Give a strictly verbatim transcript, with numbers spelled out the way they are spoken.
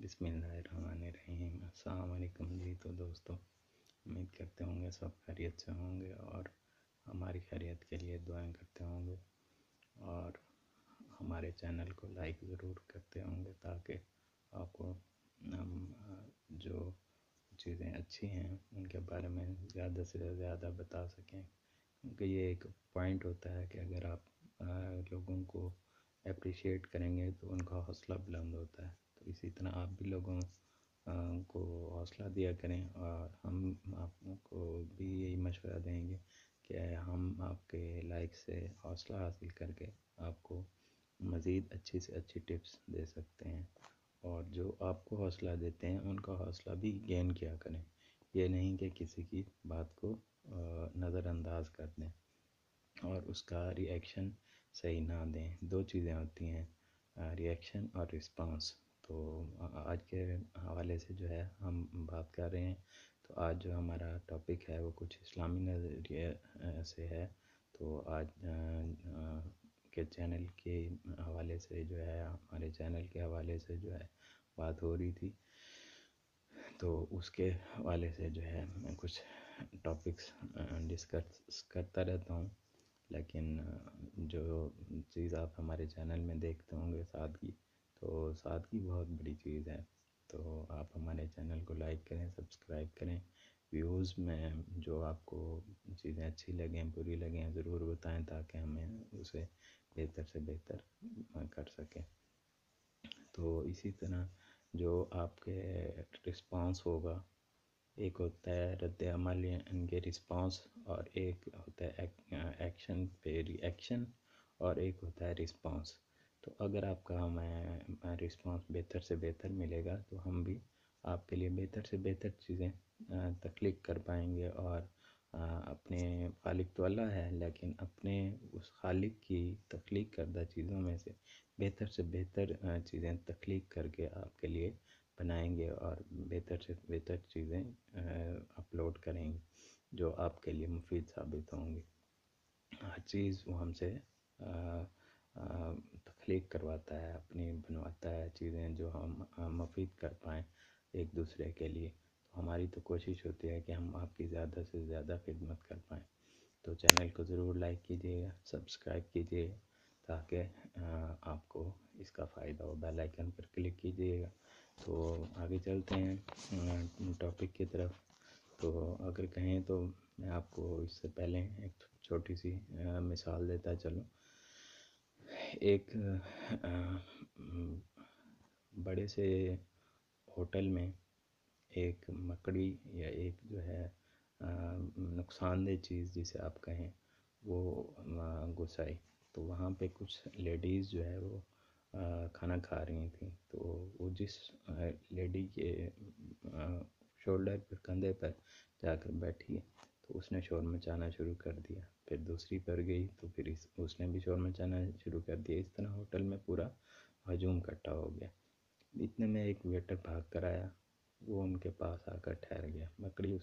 بسم اللہ الرحمن الرحیم۔ السلام علیکم جی۔ تو دوستو، امید کرتے ہوں گے سب خیریت سے ہوں گے اور ہماری خیریت کے لیے دعائیں کرتے ہوں گے، اور ہمارے چینل کو لائک ضرور کرتے ہوں گے تاکہ آپ کو ہم جو چیزیں اچھی ہیں ان کے بارے میں زیادہ سے زیادہ بتا سکیں، کیونکہ یہ ایک پوائنٹ ہوتا ہے کہ اگر آپ لوگوں کو اپریشیٹ کریں گے تو ان کا حوصلہ بلند ہوتا ہے۔ تو اسی طرح آپ بھی لوگوں کو حوصلہ دیا کریں، اور ہم آپ کو بھی یہی مشورہ دیں گے کہ ہم آپ کے لائک سے حوصلہ حاصل کر کے آپ کو مزید اچھی سے اچھی ٹپس دے سکتے ہیں، اور جو آپ کو حوصلہ دیتے ہیں ان کا حوصلہ بھی گین کیا کریں۔ یہ نہیں کہ کسی کی بات کو نظر انداز کر دیں اور اس کا ری ایکشن صحیح نہ دیں۔ دو چیزیں ہوتی ہیں، ری ایکشن اور رسپانس۔ تو آج کے حوالے سے جو ہے ہم بات کر رہے ہیں، تو آج جو ہمارا ٹاپک ہے وہ کچھ اسلامی نظریے سے ہے۔ تو آج کے چینل کے حوالے سے جو ہے ہمارے چینل کے حوالے سے جو ہے بات ہو رہی تھی، تو اس کے حوالے سے جو ہے میں کچھ ٹاپکس ڈسکس کرتا رہتا ہوں، لیکن جو چیز آپ ہمارے چینل میں دیکھتے ہوں گے سادگی، تو سادگی بہت بڑی چیز ہے۔ تو آپ ہمارے چینل کو لائک کریں، سبسکرائب کریں، ویوز میں جو آپ کو چیزیں اچھی لگیں بری لگیں ضرور بتائیں تاکہ ہمیں اسے بہتر سے بہتر کر سکیں۔ تو اسی طرح جو آپ کے رسپانس ہوگا، ایک ہوتا ہے رد عمل ان کے رسپانس، اور ایک ہوتا ہے ایکشن پہ ری ایکشن، اور ایک ہوتا ہے رسپانس۔ تو اگر آپ کا ہمیں رسپانس بہتر سے بہتر ملے گا تو ہم بھی آپ کے لیے بہتر سے بہتر چیزیں تخلیق کر پائیں گے، اور اپنے خالق تو اللہ ہے لیکن اپنے اس خالق کی تخلیق کردہ چیزوں میں سے بہتر سے بہتر چیزیں تخلیق کر کے آپ کے لیے بنائیں گے، اور بہتر سے بہتر چیزیں اپلوڈ کریں گے جو آپ کے لیے مفید ثابت ہوں گی۔ ہر چیز وہ ہم سے تخلیق کرواتا ہے، اپنی بنواتا ہے چیزیں جو ہم مفید کر پائیں ایک دوسرے کے لیے۔ تو ہماری تو کوشش ہوتی ہے کہ ہم آپ کی زیادہ سے زیادہ خدمت کر پائیں۔ تو چینل کو ضرور لائک کیجیے گا، سبسکرائب کیجیے تاکہ آپ کو اس کا فائدہ ہو، بیل آئیکن پر کلک کیجیے گا۔ تو آگے چلتے ہیں ٹاپک کی طرف۔ تو اگر کہیں تو میں آپ کو اس سے پہلے ایک چھوٹی سی مثال دیتا چلوں۔ ایک بڑے سے ہوٹل میں ایک مکڑی یا ایک جو ہے نقصان دہ چیز جسے آپ کہیں وہ گھس آئی، تو وہاں پہ کچھ لیڈیز جو ہے وہ کھانا کھا رہی تھیں۔ تو وہ جس لیڈی کے شولڈر پر کندھے پر جا کر بیٹھی تو اس نے شور مچانا شروع کر دیا، پھر دوسری پر گئی تو پھر اس اس نے بھی شور مچانا شروع کر دیا۔ اس طرح ہوٹل میں پورا ہجوم اکٹھا ہو گیا۔ اتنے میں ایک ویٹر بھاگ کر آیا، وہ ان کے پاس آ کر ٹھہر گیا۔ مکڑی